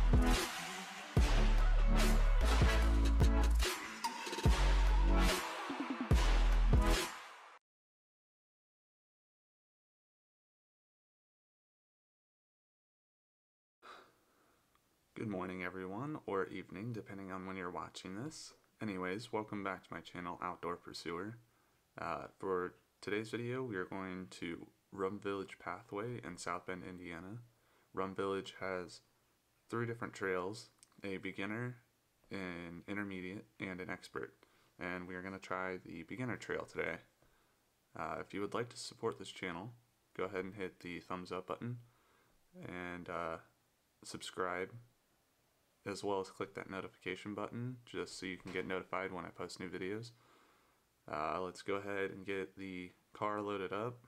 Good morning everyone, or evening, depending on when you're watching this. Anyways, welcome back to my channel, Outdoor Pursuer. For today's video, we are going to Rum Village Pathway in South Bend, Indiana. Rum Village has 3 different trails, a beginner, an intermediate, and an expert. And we are going to try the beginner trail today. If you would like to support this channel, go ahead and hit the thumbs up button and subscribe, as well as click that notification button just so you can get notified when I post new videos. Let's go ahead and get the car loaded up.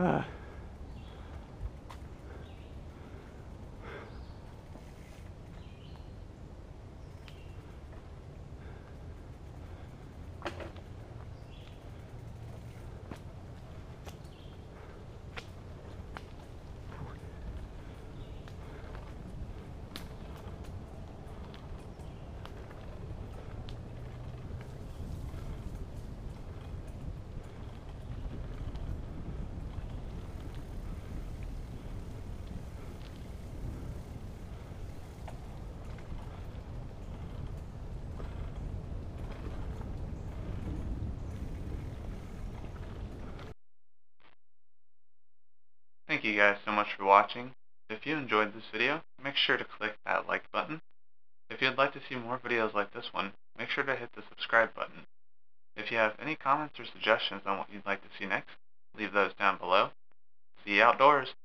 Thank you guys so much for watching. If you enjoyed this video, make sure to click that like button. If you'd like to see more videos like this one, make sure to hit the subscribe button. If you have any comments or suggestions on what you'd like to see next, leave those down below. See you outdoors!